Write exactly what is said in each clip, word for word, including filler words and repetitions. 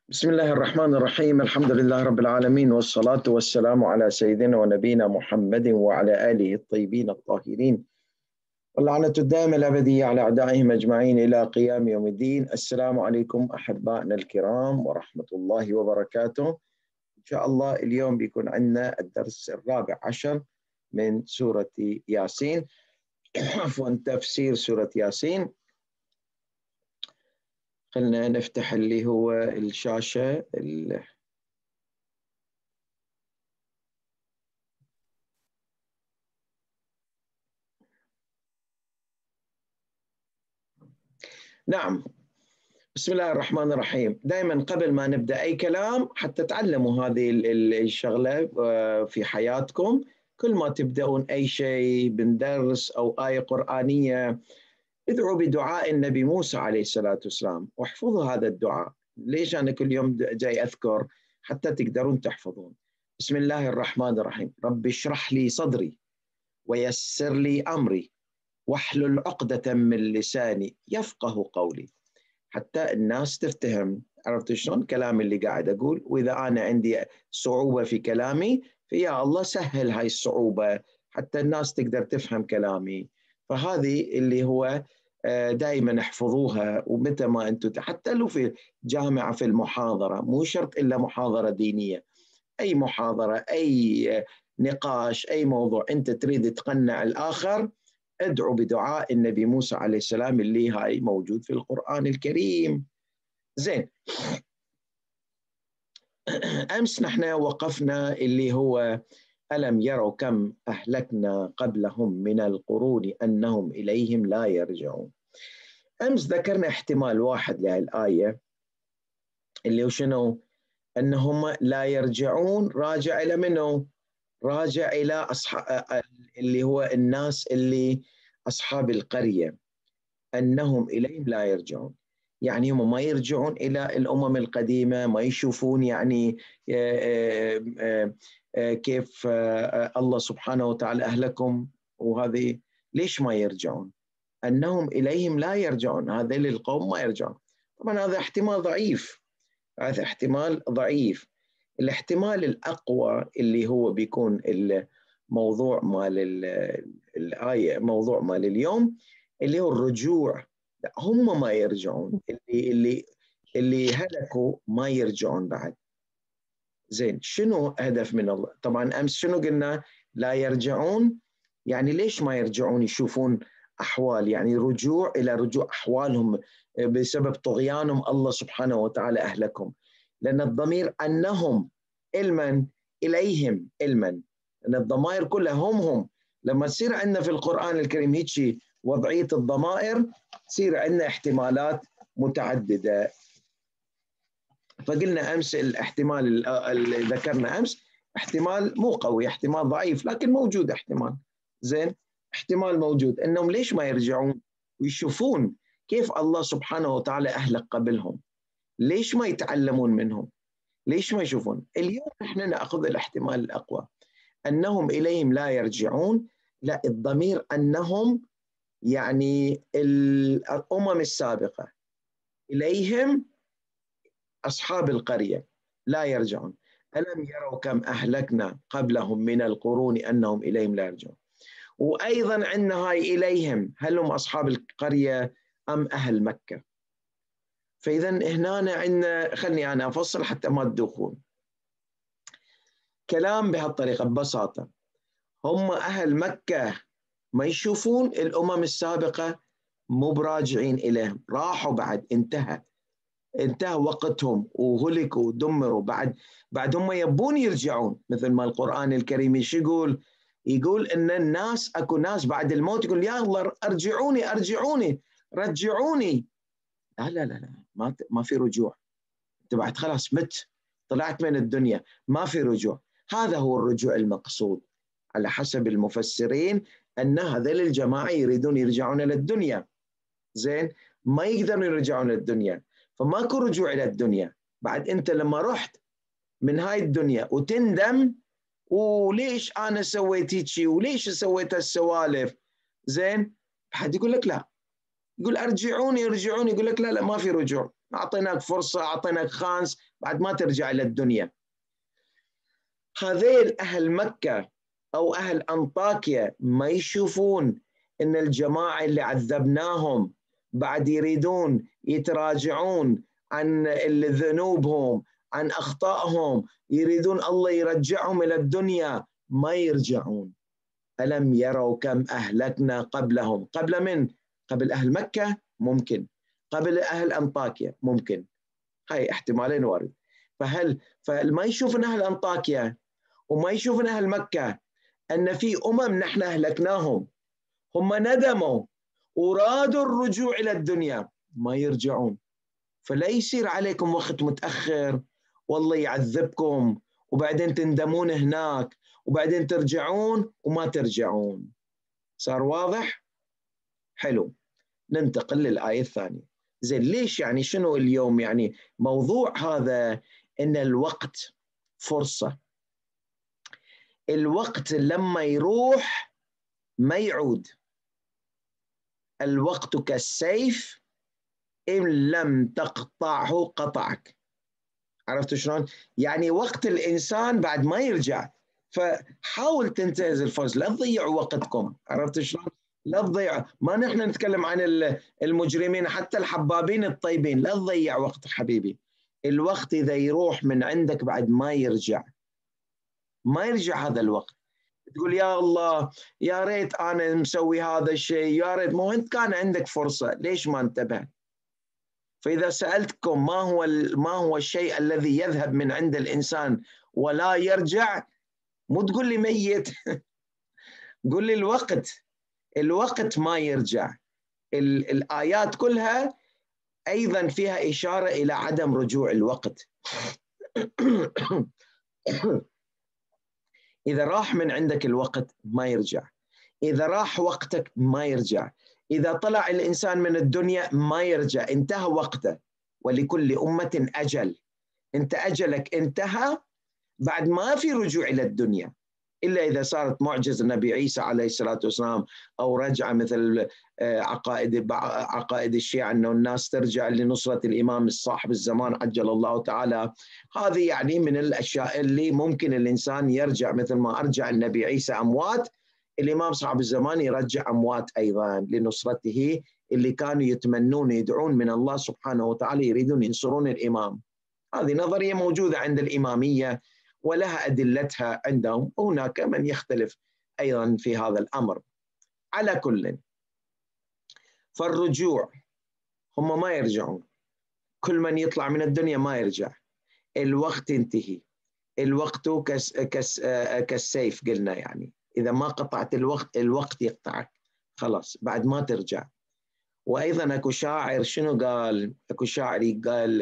بسم الله الرحمن الرحيم. الحمد لله رب العالمين، والصلاة والسلام على سيدنا ونبينا محمد وعلى آله الطيبين الطاهرين، واللعنة الدائمة الأبدية على أعدائهم أجمعين إلى قيام يوم الدين. السلام عليكم أحبائنا الكرام ورحمة الله وبركاته. إن شاء الله اليوم بيكون عندنا الدرس الرابع عشر من سورة ياسين عفوا تفسير سورة ياسين. خلنا نفتح اللي هو الشاشة ال... نعم، بسم الله الرحمن الرحيم. دائما قبل ما نبدأ أي كلام حتى تعلموا هذه الشغلة في حياتكم، كل ما تبدأون أي شيء بندرس أو آية قرآنية ادعوا بدعاء النبي موسى عليه الصلاة والسلام واحفظوا هذا الدعاء. ليش أنا كل يوم جاي أذكر؟ حتى تقدرون تحفظون. بسم الله الرحمن الرحيم. رب اشرح لي صدري ويسر لي أمري واحلل عقدة من لساني يفقه قولي. حتى الناس تفتهم. عرفت شلون كلامي اللي قاعد أقول؟ وإذا أنا عندي صعوبة في كلامي فيا الله سهل هاي الصعوبة حتى الناس تقدر تفهم كلامي. فهذه اللي هو دائما احفظوها. ومتى ما أنتم حتى لو في جامعة في المحاضرة، مو شرط إلا محاضرة دينية، أي محاضرة أي نقاش أي موضوع أنت تريد تقنع الآخر، ادعو بدعاء النبي موسى عليه السلام اللي هاي موجود في القرآن الكريم. زين، أمس نحن وقفنا اللي هو ألم يروا كم أهلكنا قبلهم من القرون أنهم إليهم لا يرجعون. أمس ذكرنا احتمال واحد لهذه الآية اللي هو شنو؟ أنهم لا يرجعون راجع إلى منه؟ راجع إلى أصحاب اللي هو الناس اللي أصحاب القرية، أنهم إليهم لا يرجعون. يعني هم ما يرجعون إلى الأمم القديمة، ما يشوفون يعني كيف الله سبحانه وتعالى أهلكم وهذه. ليش ما يرجعون؟ أنهم إليهم لا يرجعون، هذا القوم ما يرجعون. طبعا هذا احتمال ضعيف، هذا احتمال ضعيف. الاحتمال الأقوى اللي هو بيكون الموضوع مال الآية، موضوع مال اليوم، اللي هو الرجوع. هم ما يرجعون، اللي اللي اللي هلكوا ما يرجعون بعد. زين، شنو هدف من الله؟ طبعا أمس شنو قلنا؟ لا يرجعون. يعني ليش ما يرجعون؟ يشوفون أحوال، يعني رجوع إلى رجوع أحوالهم بسبب طغيانهم الله سبحانه وتعالى أهلكهم. لأن الضمير أنهم المن إليهم المن، لأن الضمائر كلها هم هم. لما تصير عندنا في القرآن الكريم هيك وضعية الضمائر تصير عندنا احتمالات متعددة. فقلنا أمس الاحتمال اللي ذكرنا أمس احتمال مو قوي، احتمال ضعيف، لكن موجود احتمال. زين، احتمال موجود أنهم ليش ما يرجعون ويشوفون كيف الله سبحانه وتعالى أهلك قبلهم. ليش ما يتعلمون منهم؟ ليش ما يشوفون؟ اليوم نحن نأخذ الاحتمال الأقوى، أنهم إليهم لا يرجعون. لا، الضمير أنهم يعني الأمم السابقة، إليهم أصحاب القرية لا يرجعون. ألم يروا كم أهلكنا قبلهم من القرون أنهم إليهم لا يرجعون. وأيضا عندنا هاي إليهم، هل هم أصحاب القرية أم أهل مكة؟ فإذا هنا عندنا، خلني أنا أفصل حتى ما تدوخون كلام بهالطريقة ببساطة. هم أهل مكة ما يشوفون الأمم السابقة، مو براجعين إليهم، راحوا بعد، انتهى انتهى وقتهم وهلكوا ودمروا. بعد بعد هم يبون يرجعون، مثل ما القرآن الكريم يقول يقول إن الناس أكو ناس بعد الموت يقول يا الله أرجعوني أرجعوني رجعوني. لا لا لا لا، ما ما في رجوع. أنت بعد خلاص مت، طلعت من الدنيا، ما في رجوع. هذا هو الرجوع المقصود على حسب المفسرين، أن هذول الجماعة يريدون يرجعون إلى الدنيا. زين، ما يقدرون يرجعون للدنيا، فماكو رجوع إلى الدنيا. بعد أنت لما رحت من هاي الدنيا وتندم وليش أنا سويت هيك وليش سويت هالسوالف، زين، حد يقول لك لا، يقول أرجعوني أرجعوني، يقول لك لا لا ما في رجوع، أعطيناك فرصة أعطيناك خانس بعد ما ترجع إلى الدنيا. هذيل أهل مكة أو أهل أنطاكيا ما يشوفون إن الجماعة اللي عذبناهم بعد يريدون يتراجعون عن ذنوبهم، عن أخطائهم، يريدون الله يرجعهم إلى الدنيا، ما يرجعون. ألم يروا كم أهلكنا قبلهم؟ قبل من؟ قبل أهل مكة ممكن، قبل أهل أنطاكيا ممكن، هاي احتمالين وارد. فهل فما يشوفون أهل أنطاكيا وما يشوفون أهل مكة أن في أمم نحن أهلكناهم، هم ندموا ورادوا الرجوع إلى الدنيا، ما يرجعون. فلا يصير عليكم وقت متأخر والله يعذبكم وبعدين تندمون هناك وبعدين ترجعون وما ترجعون. صار واضح؟ حلو. ننتقل للآية الثانية. زين، ليش يعني شنو اليوم يعني موضوع هذا؟ إن الوقت فرصة، الوقت لما يروح ما يعود. الوقت كالسيف إن لم تقطعه قطعك. عرفت شلون؟ يعني وقت الإنسان بعد ما يرجع، فحاول تنتهز الفرصة، لا تضيعوا وقتكم. عرفت شلون؟ لا تضيع، ما نحن نتكلم عن المجرمين، حتى الحبابين الطيبين، لا تضيع وقتك حبيبي. الوقت إذا يروح من عندك بعد ما يرجع، ما يرجع هذا الوقت. تقول يا الله يا ريت أنا مسوي هذا الشيء، يا ريت، مو أنت كان عندك فرصة، ليش ما انتبه؟ فإذا سألتكم ما هو ما هو الشيء الذي يذهب من عند الإنسان ولا يرجع، مو تقول لي ميت قول لي الوقت. الوقت ما يرجع. الآيات كلها أيضا فيها إشارة إلى عدم رجوع الوقت. إذا راح من عندك الوقت ما يرجع، إذا راح وقتك ما يرجع، إذا طلع الإنسان من الدنيا ما يرجع، انتهى وقته. ولكل أمة أجل، أنت أجلك انتهى، بعد ما في رجوع إلى الدنيا إلا إذا صارت معجزة النبي عيسى عليه الصلاة والسلام، أو رجعة مثل عقائد عقائد الشيعة أنه الناس ترجع لنصرة الإمام الصاحب الزمان عجل الله تعالى. هذه يعني من الأشياء اللي ممكن الإنسان يرجع، مثل ما أرجع النبي عيسى أموات، الإمام صاحب الزمان يرجع أموات أيضا لنصرته، اللي كانوا يتمنون يدعون من الله سبحانه وتعالى يريدون ينصرون الإمام. هذه نظرية موجودة عند الإمامية ولها أدلتها عندهم، وهناك من يختلف أيضا في هذا الأمر. على كل، فالرجوع هم ما يرجعون، كل من يطلع من الدنيا ما يرجع، الوقت ينتهي. الوقت كس كس كالسيف قلنا، يعني إذا ما قطعت الوقت الوقت يقطعك خلاص، بعد ما ترجع. وأيضا أكو شاعر شنو قال؟ أكو شاعر قال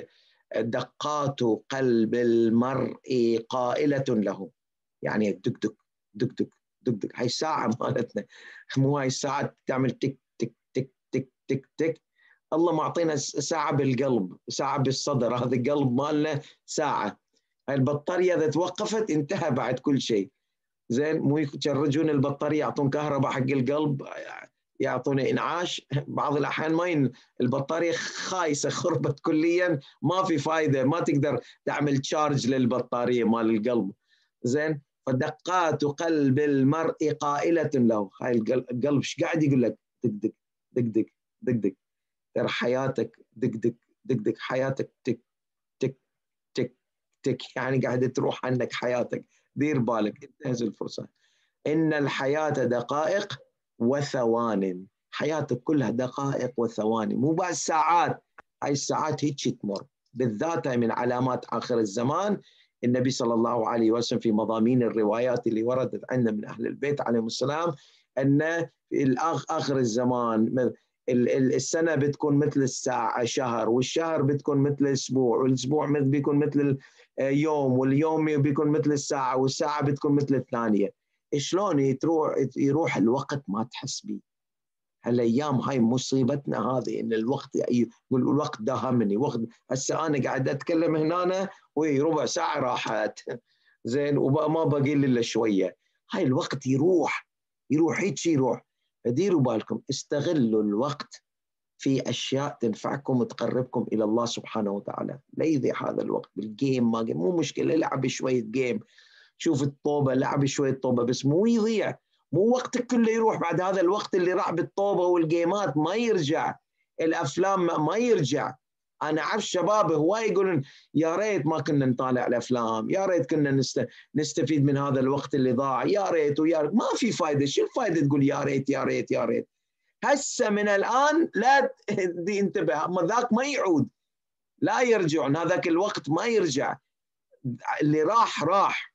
دقات قلب المرء قائلة له، يعني دق دق دق دق دق دق. هاي الساعة مالتنا، مو هاي الساعة تعمل تك تك تك تك تك تك. الله معطينا ساعة بالقلب، ساعة بالصدر، هذا القلب مالنا ساعة. هاي البطارية إذا توقفت انتهى بعد كل شيء. زين، مو يشرجون البطارية يعطون كهرباء حق القلب، يعطون انعاش. بعض الاحيان ما ين... البطاريه خايسه، خربت كليا، ما في فائده، ما تقدر تعمل تشارج للبطاريه مال القلب. زين، فدقات قلب المرء قائله له. هاي القلب ايش قاعد يقول لك؟ دق دق دق دق دق دق. ترى حياتك دق دق دق دق، حياتك تك تك تك تك، يعني قاعده تروح عنك حياتك. دير بالك، انتهز الفرصه. ان الحياه دقائق وثوان. حياتك كلها دقائق وثواني، مو بس ساعات. هاي الساعات هيك تمر، بالذات من علامات آخر الزمان. النبي صلى الله عليه وسلم في مضامين الروايات اللي وردت عندنا من أهل البيت عليهم السلام، أن في آخر الزمان السنة بتكون مثل الساعة شهر، والشهر بتكون مثل الأسبوع، والأسبوع بيكون مثل يوم، واليوم بيكون مثل الساعة، والساعة بتكون مثل الثانية. شلون يروح يروح الوقت ما تحس به. هالايام هاي مصيبتنا هذه، ان الوقت يقول الوقت داهمني، وقت هسه انا قاعد اتكلم هنا وهي ربع ساعه راحت. زين، وما باقي لي الا شويه. هاي الوقت يروح يروح هيك يروح. فديروا بالكم، استغلوا الوقت في أشياء تنفعكم وتقربكم إلى الله سبحانه وتعالى. لا يضيع هذا الوقت بالجيم، ما جيم. مو مشكلة، لعب شوية جيم، شوف الطوبة، لعب شوية طوبة، بس مو يضيع. مو وقتك كله يروح بعد هذا الوقت اللي راح بالطوبة والجيمات، ما يرجع. الأفلام ما يرجع. أنا أعرف شباب هواي يقولون يا ريت ما كنا نطالع الأفلام، يا ريت كنا نستفيد من هذا الوقت اللي ضاع، يا ريت ويا ريت. ما في فايدة. شو الفايدة تقول يا ريت يا ريت يا ريت؟ هسه من الآن لا دي انتبه، أما ذاك ما يعود، لا يرجعون. هذاك الوقت ما يرجع، اللي راح راح.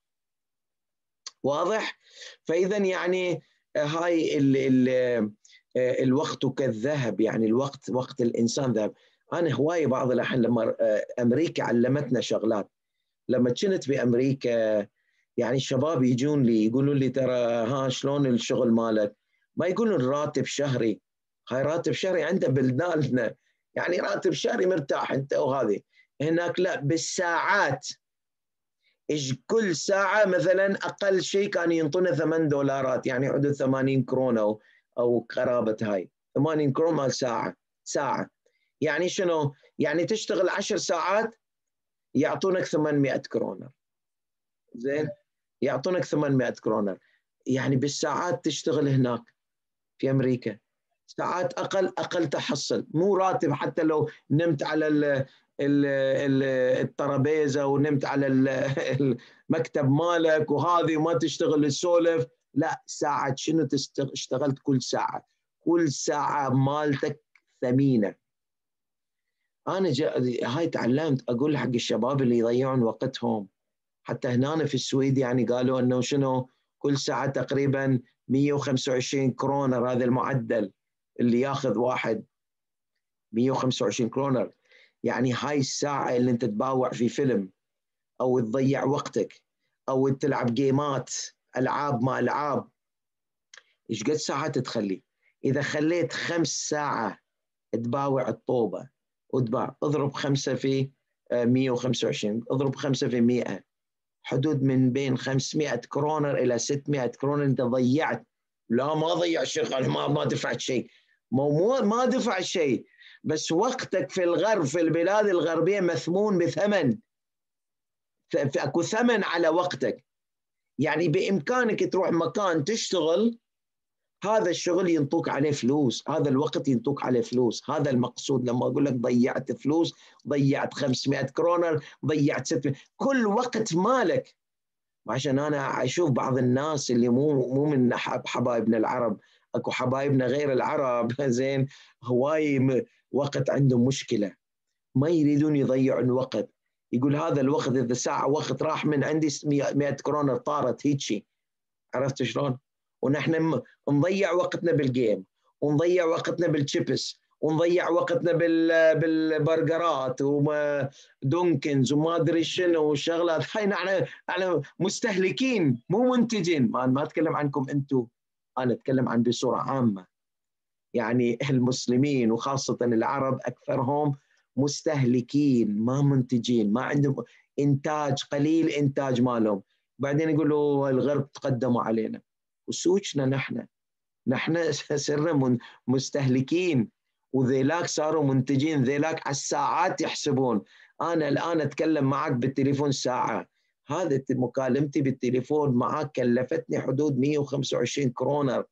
واضح؟ فإذا يعني هاي ال ال الوقت كالذهب، يعني الوقت وقت الإنسان ذهب. أنا هواي بعض الأحيان لما أمريكا علمتنا شغلات. لما كنت بأمريكا يعني الشباب يجون لي يقولون لي ترى ها شلون الشغل مالك؟ ما يقولون راتب شهري. هاي راتب شهري عنده بلداننا، يعني راتب شهري مرتاح انت. وهذه هناك لا، بالساعات. إيش كل ساعة مثلا أقل شيء كان ينطونا ثمان دولارات، يعني حدود ثمانين كرون أو أو قرابة هاي ثمانين كرون مال ساعة. ساعة يعني شنو؟ يعني تشتغل عشر ساعات يعطونك ثمانمائة كرونر. زين، يعطونك ثمانمائة كرونر، يعني بالساعات تشتغل هناك في أمريكا. ساعات أقل أقل تحصل، مو راتب. حتى لو نمت على ال الترابيزة ونمت على المكتب مالك وهذه ما تشتغل السولف، لا، ساعة شنو اشتغلت؟ كل ساعة، كل ساعة مالتك ثمينة. أنا هاي تعلمت أقول حق الشباب اللي يضيعون وقتهم. حتى هنا في السويد يعني قالوا أنه شنو كل ساعة تقريبا مئة وخمسة وعشرين كرونر، هذا المعدل اللي ياخذ واحد مئة وخمسة وعشرين كرونر. يعني هاي الساعة اللي انت تباوع في فيلم او تضيع وقتك او تلعب جيمات، العاب ما العاب، ايش قد ساعات تخلي؟ اذا خليت خمس ساعة تباوع الطوبة وتباع، اضرب خمسة في مئة وخمسة وعشرين، اضرب خمسة في مئة، حدود من بين خمسمائة كرونر الى ستمائة كرونر انت ضيعت. لا ما ضيع شيء، انا ما ما دفعت شيء. مو ما دفع شيء، بس وقتك في الغرب، في البلاد الغربية مثمون بثمن. اكو ثمن على وقتك. يعني بامكانك تروح مكان تشتغل، هذا الشغل ينطوك عليه فلوس، هذا الوقت ينطوك عليه فلوس. هذا المقصود لما اقول لك ضيعت فلوس، ضيعت خمسمائة كرونر، ضيعت ستمائة، كل وقت مالك. وعشان انا اشوف بعض الناس اللي مو مو من حبايبنا العرب، اكو حبايبنا غير العرب زين، هواي وقت عندهم مشكله، ما يريدون يضيعون وقت. يقول هذا الوقت اذا ساعه وقت راح من عندي مئة كرونر طارت هيك. عرفت شلون؟ ونحن نضيع وقتنا بالجيم، ونضيع وقتنا بالشيبس، ونضيع وقتنا بال بالبرجرات ودونكنز وما ادري شنو والشغلات هاي. نحن نحن مستهلكين مو منتجين. ما ما اتكلم عنكم انتم، انا اتكلم عن بصوره عامه. يعني المسلمين وخاصه العرب اكثرهم مستهلكين ما منتجين، ما عندهم انتاج، قليل انتاج مالهم. بعدين يقولوا الغرب تقدموا علينا، وسوچنا نحن نحن صرنا مستهلكين، وذيلاك صاروا منتجين. ذيلاك على الساعات يحسبون. أنا الآن أتكلم معك بالتليفون ساعة، هذا مكالمتي بالتليفون معك كلفتني حدود مئة وخمسة وعشرين كرونر.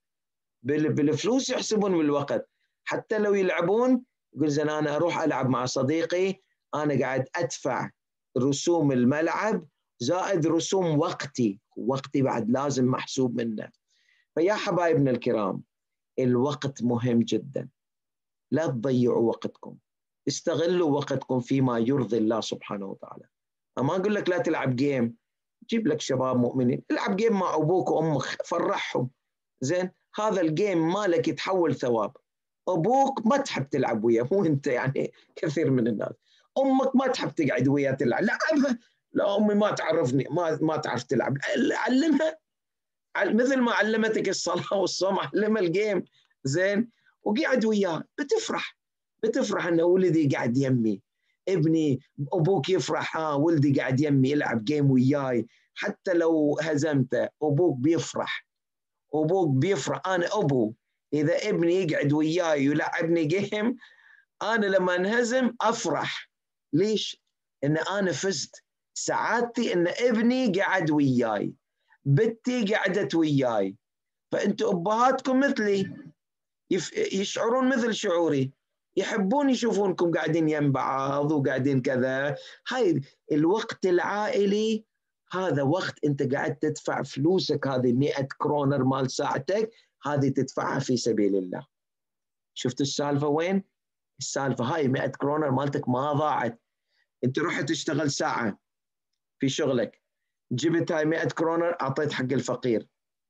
بالفلوس يحسبون بالوقت. حتى لو يلعبون يقول زين أنا أروح ألعب مع صديقي، أنا قاعد أدفع رسوم الملعب زائد رسوم وقتي، وقتي بعد لازم محسوب منه. فيا حبايبنا الكرام، الوقت مهم جدا، لا تضيعوا وقتكم، استغلوا وقتكم فيما يرضي الله سبحانه وتعالى. أما أقول لك لا تلعب جيم، جيب لك شباب مؤمنين العب جيم مع أبوك وأمك، فرحهم. زين، هذا الجيم مالك يتحول ثواب. أبوك ما تحب تلعب وياه، مو أنت يعني كثير من الناس. أمك ما تحب تقعد وياه تلعب، لعبها. لا أمي ما تعرفني، ما ما تعرف تلعب، علمها مثل ما علمتك الصلاة والصوم، علمها الجيم. زين، وقعد وياه بتفرح، بتفرح أن ولدي قاعد يمي، ابني أبوك يفرح ها ولدي قاعد يمي يلعب جيم وياي. حتى لو هزمته أبوك بيفرح، أبوك بيفرح. أنا أبو إذا ابني يقعد وياي ويلعبني جيم أنا لما انهزم أفرح. ليش؟ إن أنا فزت. سعادتي إن ابني قعد وياي، بنتي قعدت وياي. فأنتوا أبهاتكم مثلي، يشعرون مثل شعوري، يحبون يشوفونكم قاعدين يم بعض وقاعدين كذا. هاي الوقت العائلي، هذا وقت أنت قاعد تدفع فلوسك، هذه مئة كرونر مال ساعتك، هذه تدفعها في سبيل الله. شفت السالفة وين؟ السالفة هاي مئة كرونر مالتك ما ضاعت. أنت رحت تشتغل ساعة في شغلك، جبت هاي مئة كرونر أعطيت حق الفقير،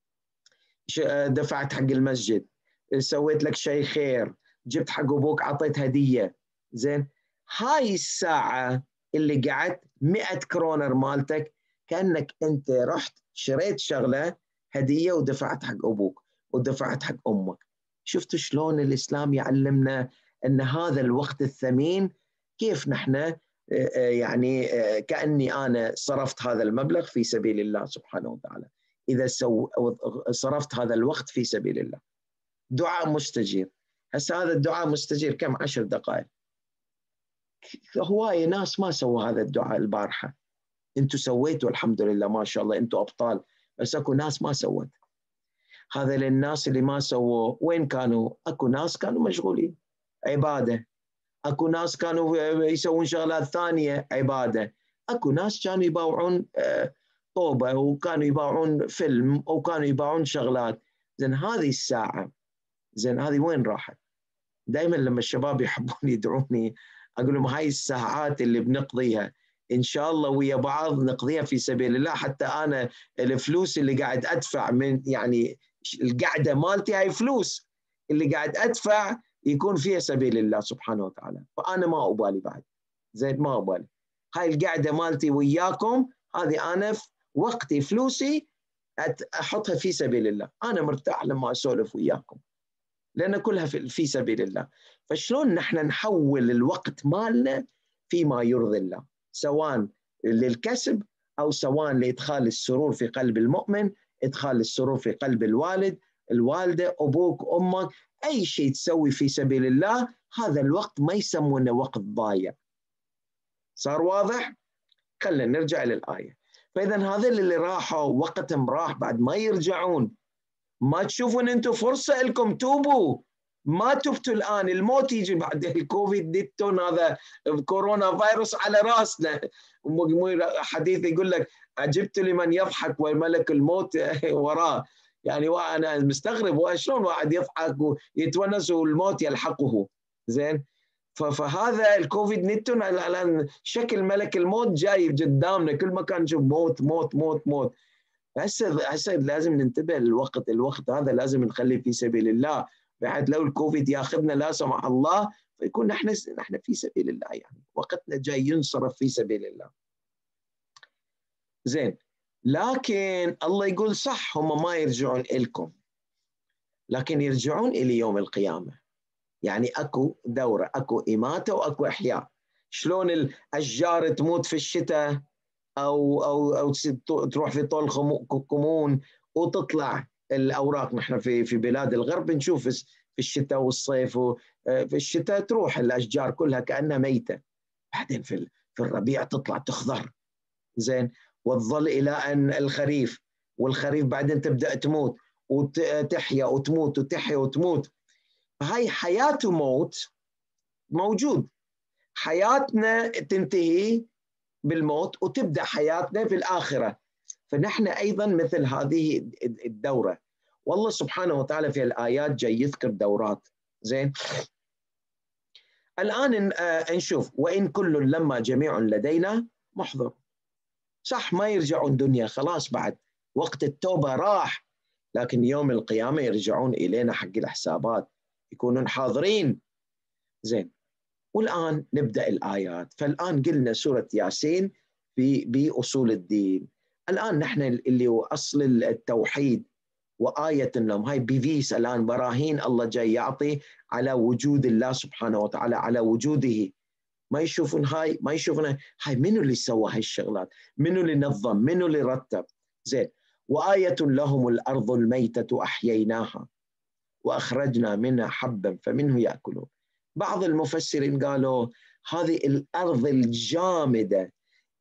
دفعت حق المسجد، سويت لك شيء خير، جبت حق أبوك أعطيت هدية. زين، هاي الساعة اللي قعدت مئة كرونر مالتك، كأنك أنت رحت شريت شغلة هدية ودفعت حق أبوك ودفعت حق أمك. شفتوا شلون الإسلام يعلمنا أن هذا الوقت الثمين، كيف نحن يعني كأني أنا صرفت هذا المبلغ في سبيل الله سبحانه وتعالى، إذا صرفت هذا الوقت في سبيل الله. دعاء مستجير. هسه هذا الدعاء مستجير كم؟ عشر دقائق. هواية ناس ما سووا هذا الدعاء البارحة، انتوا سويتوا الحمد لله ما شاء الله، انتوا أبطال. بس اكو ناس ما سوت هذا. للناس اللي ما سووا وين كانوا؟ اكو ناس كانوا مشغولين عبادة، اكو ناس كانوا يسوون شغلات ثانية عبادة، اكو ناس كانوا يباوعون طوبة وكانوا يباوعون فيلم وكانوا يباوعون شغلات. زين هذه الساعة، زين هذه وين راحت؟ دائما لما الشباب يحبون يدعوني اقول لهم هاي الساعات اللي بنقضيها ان شاء الله ويا بعض نقضيها في سبيل الله، حتى انا الفلوس اللي قاعد ادفع من يعني القعده مالتي هاي فلوس اللي قاعد ادفع يكون فيها سبيل الله سبحانه وتعالى، فانا ما ابالي بعد. زين ما ابالي، هاي القعده مالتي وياكم هذه انا وقتي فلوسي احطها في سبيل الله، انا مرتاح لما اسولف وياكم لأن كلها في سبيل الله. فشلون نحن نحول الوقت مالنا فيما يرضي الله، سواء للكسب أو سواء لإدخال السرور في قلب المؤمن، إدخال السرور في قلب الوالد، الوالدة، أبوك، أمك، أي شيء تسوي في سبيل الله، هذا الوقت ما يسمونه وقت ضايع. صار واضح؟ خلينا نرجع للآية. فإذا هذا اللي راحوا وقتهم راح بعد ما يرجعون. ما تشوفون انتم فرصه لكم توبوا؟ ما تبتوا الان، الموت يجي بعد الكوفيد ديتون، هذا كورونا فيروس على راسنا. حديث يقول لك عجبت لمن يضحك وملك الموت وراه. يعني وانا مستغرب شلون واحد يضحك ويتونس والموت يلحقه. زين، فهذا الكوفيد نيتون الان شكل ملك الموت جاي قدامنا، كل مكان نشوف موت موت موت موت. هسه هسه لازم ننتبه للوقت، الوقت هذا لازم نخليه في سبيل الله، بعد لو الكوفيد ياخذنا لا سمح الله فيكون نحن نحن في سبيل الله، يعني وقتنا جاي ينصرف في سبيل الله. زين، لكن الله يقول صح هم ما يرجعون إلكم، لكن يرجعون إلى يوم القيامة. يعني أكو دورة، أكو إماتة وأكو إحياء. شلون الأشجار تموت في الشتاء أو أو أو تروح في طول كمون وتطلع الأوراق. نحن في في بلاد الغرب نشوف في الشتاء والصيف، في الشتاء تروح الأشجار كلها كأنها ميتة، بعدين في في الربيع تطلع تخضر. زين، وتظل إلى أن الخريف، والخريف بعدين تبدأ تموت وتحيا وتموت وتحيا وتموت. هاي حياة وموت موجود. حياتنا تنتهي بالموت وتبدأ حياتنا في الآخرة، فنحن أيضا مثل هذه الدورة. والله سبحانه وتعالى في الآيات جاي يذكر دورات. زين، الآن نشوف وإن كل لما جميع لدينا محضر. صح ما يرجعون دنيا، خلاص بعد وقت التوبة راح، لكن يوم القيامة يرجعون إلينا حق الحسابات، يكونون حاضرين. زين، والآن نبدأ الآيات. فالآن قلنا سورة ياسين في بأصول الدين. الآن نحن اللي هو أصل التوحيد وآية لهم، هاي بيفيس الآن براهين الله جاي يعطي على وجود الله سبحانه وتعالى، على وجوده. ما يشوفون هاي، ما يشوفون هاي منو اللي سوى هاي الشغلات، منو اللي نظم، منو اللي رتب. زين، وآية لهم الأرض الميتة أحييناها وأخرجنا منها حبا فمنه يأكلون. بعض المفسرين قالوا هذه الأرض الجامدة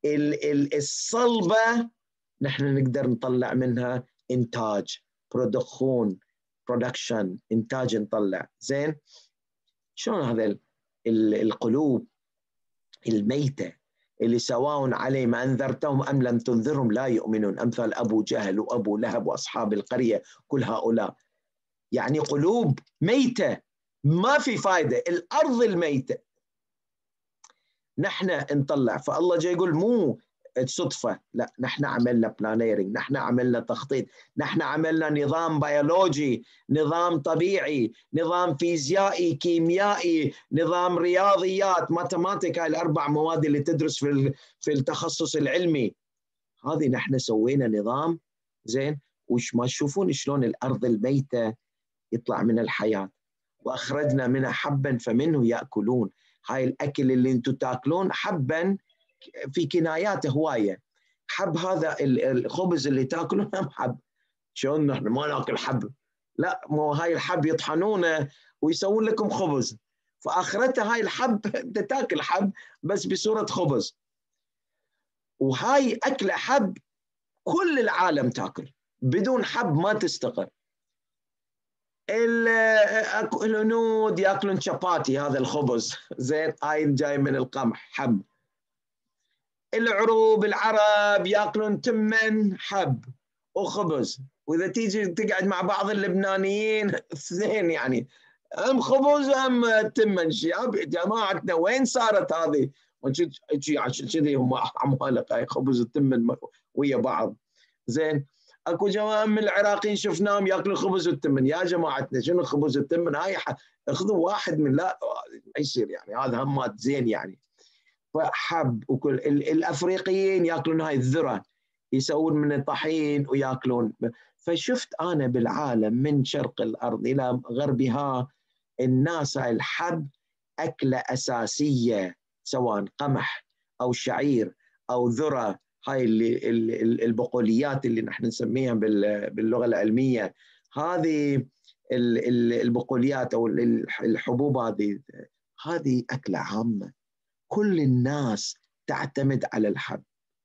الصلبة نحن نقدر نطلع منها إنتاج، برودكشن برودكشن إنتاج نطلع. زين، شلون هذا القلوب الميتة اللي سواء عليهم أنذرتهم أم لم تنذرهم لا يؤمنون، أمثال أبو جهل وأبو لهب وأصحاب القرية كل هؤلاء، يعني قلوب ميتة ما في فايدة، الأرض الميتة نحن نطلع. فالله جاي يقول مو صدفة، لا، نحن عملنا بلانيرنج، نحن عملنا تخطيط، نحن عملنا نظام بيولوجي، نظام طبيعي، نظام فيزيائي، كيميائي، نظام رياضيات، ماتماتيكا، الأربع مواد اللي تدرس في في التخصص العلمي، هذه نحن سوينا نظام. زين، وش ما تشوفون شلون الأرض الميتة يطلع من الحياة، وأخرجنا منها حبا فمنه يأكلون. هاي الأكل اللي انتم تاكلون حبا في كنايات هواية، حب هذا الخبز اللي تاكلونه هم حب. شلون نحن ما ناكل حب؟ لا، مو هاي الحب يطحنونه ويسوون لكم خبز، فآخرتها هاي الحب انت تاكل حب بس بصورة خبز. وهاي أكل حب كل العالم تاكل، بدون حب ما تستقر. الهنود ياكلون شاباتي، هذا الخبز، زين، هاي جاي من القمح حب. العروب العرب ياكلون تمن حب وخبز، واذا تيجي تقعد مع بعض اللبنانيين اثنين يعني، هم خبز هم تمن. شياب جماعتنا وين صارت هذه؟ عشان كذي هم عمالقه، هاي خبز التمن ويا بعض. زين، اكو جماعه من العراقيين شفناهم ياكلوا خبز التمن، يا جماعتنا شنو خبز التمن؟ هاي اخذوا واحد من، لا ما يصير يعني، هذا همات زين يعني. فحب. وكل الافريقيين ياكلون هاي الذره، يسوون من الطحين وياكلون. فشفت انا بالعالم من شرق الارض الى غربها الناس هاي الحب اكله اساسيه، سواء قمح او شعير او ذره، هاي اللي البقوليات اللي نحن نسميها باللغه العلميه، هذه البقوليات او الحبوب، هذه هذه اكله عامه، كل الناس تعتمد على الحب،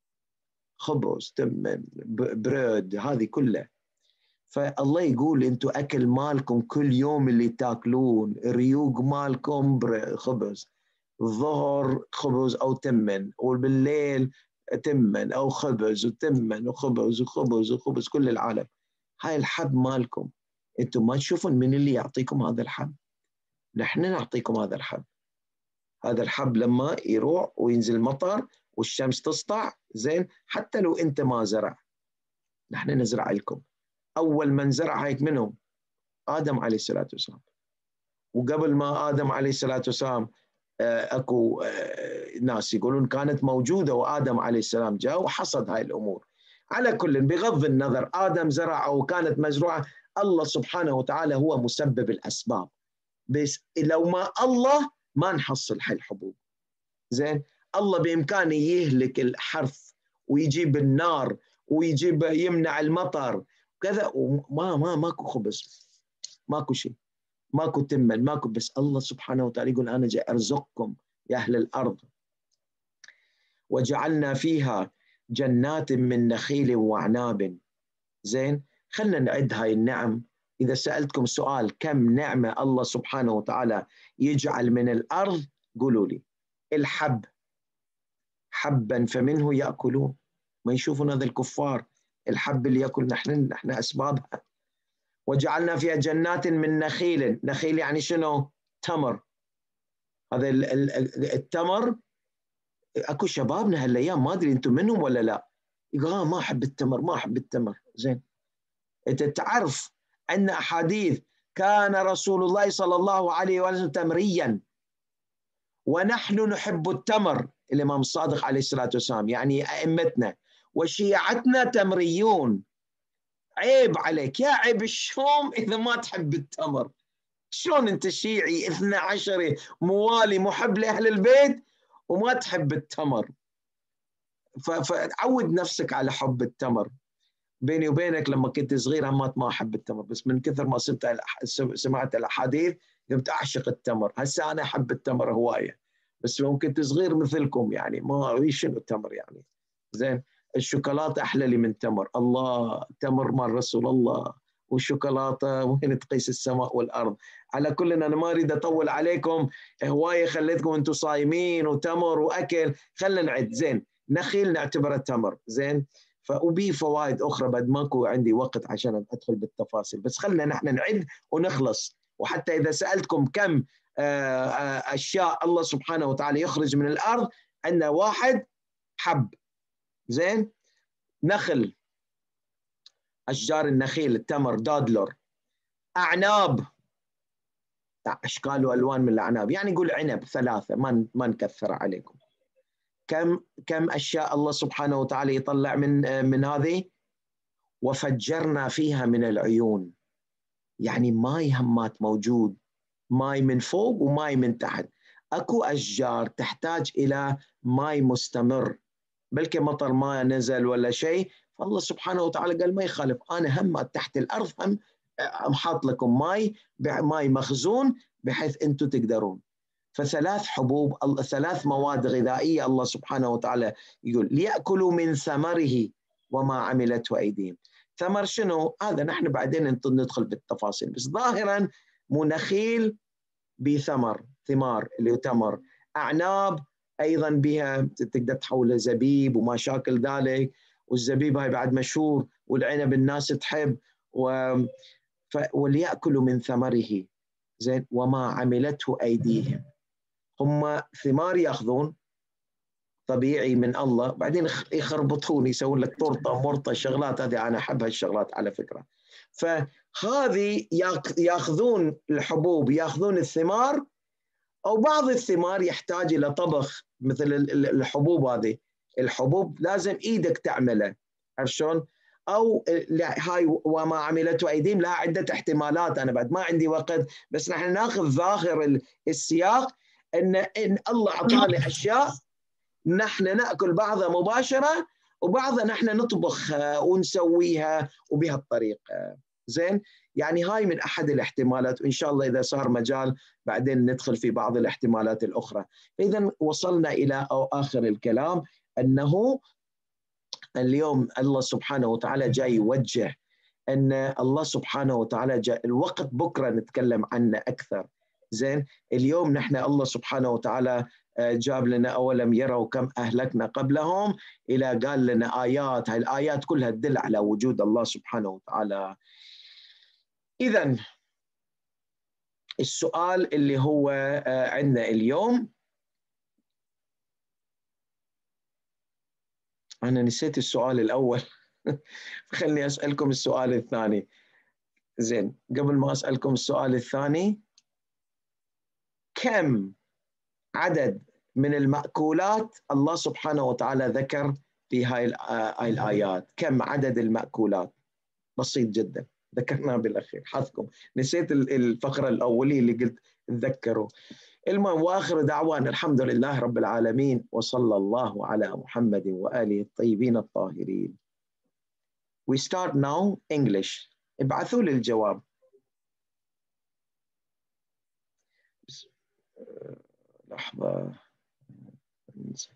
خبز، تمن، بريد، هذه كلها. فالله يقول انتم اكل مالكم كل يوم اللي تاكلون، ريوق مالكم خبز، الظهر خبز او تمن، وبالليل تمن او خبز وتمن وخبز وخبز وخبز، كل العالم. هاي الحب مالكم، انتم ما تشوفون من اللي يعطيكم هذا الحب؟ نحن نعطيكم هذا الحب. هذا الحب لما يروح وينزل مطر والشمس تسطع، زين، حتى لو انت ما زرع، نحن نزرع لكم. اول من زرع هيك منهم ادم عليه الصلاه والسلام، وقبل ما ادم عليه الصلاه والسلام اكو ناس يقولون كانت موجوده وادم عليه السلام جاء وحصد هاي الامور. على كل، بغض النظر ادم زرع او كانت مزروعه، الله سبحانه وتعالى هو مسبب الاسباب، بس لو ما الله ما نحصل هاي الحبوب. زين، الله بامكانه يهلك الحرث ويجيب النار ويجيب يمنع المطر كذا، وما ما ماكو خبز، ماكو شيء، ماكو تمن، ماكو، بس الله سبحانه وتعالى يقول انا جاي ارزقكم يا اهل الارض. وجعلنا فيها جنات من نخيل واعناب. زين، خلنا نعد هاي النعم. اذا سالتكم سؤال كم نعمه الله سبحانه وتعالى يجعل من الارض، قولوا لي. الحب، حبا فمنه ياكلون، ما يشوفون هذا الكفار الحب اللي ياكل، نحن نحن اسبابها. وجعلنا فيها جنات من نخيل، نخيل يعني شنو؟ تمر. هذا التمر، اكو شبابنا هالايام ما ادري انتم منهم ولا لا، يقول اه ما احب التمر، ما احب التمر. زين، انت تعرف ان احاديث كان رسول الله صلى الله عليه وسلم تمريا، ونحن نحب التمر. الامام الصادق عليه الصلاه والسلام، يعني ائمتنا وشيعتنا تمريون. عيب عليك يا عيب الشوم اذا ما تحب التمر. شلون انت شيعي اثنا عشر موالي محب لاهل البيت وما تحب التمر؟ فعود نفسك على حب التمر. بيني وبينك لما كنت صغير همات ما احب التمر، بس من كثر ما سمعت سمعت الاحاديث قمت أعشق التمر. هسه أنا أحب التمر هواية، بس يوم كنت صغير مثلكم يعني ما أدري شنو التمر يعني. زين. الشوكولاتة أحلى لي من التمر. الله، تمر مال رسول الله، والشوكولاتة وين تقيس السماء والأرض. على كل، أنا ما أريد أطول عليكم، هواية خليتكم أنتم صايمين وتمر وأكل. خلينا نعد. زين. نخيل نعتبره تمر. زين. وبي فوائد أخرى بعد ماكو عندي وقت عشان أدخل بالتفاصيل، بس خلينا نحن نعد ونخلص. وحتى إذا سألتكم كم أشياء الله سبحانه وتعالى يخرج من الأرض، عندنا واحد حب. زين. نخل، أشجار النخيل، التمر، دادلر. أعناب، أشكال وألوان من الأعناب، يعني قول عنب، ثلاثة، ما ما نكثر عليكم. كم كم أشياء الله سبحانه وتعالى يطلع من من هذه. وفجرنا فيها من العيون، يعني ماي همات موجود، ماي من فوق وماي من تحت. اكو اشجار تحتاج الى ماي مستمر، بلكي مطر ما نزل ولا شيء، فالله سبحانه وتعالى قال ما يخالف، انا هم تحت الارض هم حاط لكم ماي، ماي مخزون بحيث انتم تقدرون. فثلاث حبوب، ثلاث مواد غذائيه الله سبحانه وتعالى يقول ليأكلوا من ثمره وما عملته ايديهم. ثمر شنو؟ هذا نحن بعدين ندخل بالتفاصيل، بس ظاهرا مو نخيل بثمر، ثمار اللي هو تمر. أعناب أيضا بها تقدر تحولها زبيب وما شاكل ذلك، والزبيب هاي بعد مشهور، والعنب الناس تحب. و... ف... وليأكلوا من ثمره. زين. وما عملته أيديهم، هم ثمار يأخذون طبيعي من الله، بعدين يخربطون يسوون لك طرطة مرطة شغلات، هذه أنا أحب هالشغلات على فكرة. فهذه يأخذون الحبوب، يأخذون الثمار، أو بعض الثمار يحتاج إلى طبخ مثل الحبوب هذه. الحبوب لازم إيدك تعمله، عرفت شلون؟ أو هاي وما عملته أيديهم لها عدة احتمالات، أنا بعد ما عندي وقت، بس نحن ناخذ ظاهر السياق أن إن الله أعطانا أشياء نحن نأكل بعضها مباشرة، وبعضها نحن نطبخ ونسويها وبهالطريقة. زين. يعني هاي من أحد الاحتمالات، وإن شاء الله إذا صار مجال بعدين ندخل في بعض الاحتمالات الأخرى. إذن وصلنا إلى أو آخر الكلام، أنه اليوم الله سبحانه وتعالى جاي يوجه أن الله سبحانه وتعالى جاء الوقت بكرة نتكلم عنه أكثر. زين. اليوم نحن الله سبحانه وتعالى جاب لنا أولم يروا كم أهلكنا قبلهم، إلى قال لنا آيات، هاي الآيات كلها تدل على وجود الله سبحانه وتعالى. إذن السؤال اللي هو عندنا اليوم، أنا نسيت السؤال الأول خلني أسألكم السؤال الثاني. زين. قبل ما أسألكم السؤال الثاني، كم عدد من المأكولات الله سبحانه وتعالى ذكر في هاي الآيات؟ كم عدد المأكولات؟ بسيط جدا، ذكرناه بالأخير، حظكم نسيت الفقرة الأولية اللي قلت تذكروا. المهم، وآخر دعوانا الحمد لله رب العالمين، وصلى الله على محمد وآله الطيبين الطاهرين. We start now English. ابعثوا لي الجواب. لحظة.